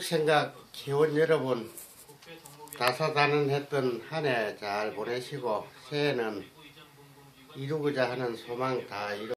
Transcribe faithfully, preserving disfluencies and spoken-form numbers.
생각 기원 여러분, 다사다난했던 한 해 잘 보내시고 새해는 이루고자 하는 소망 다 이루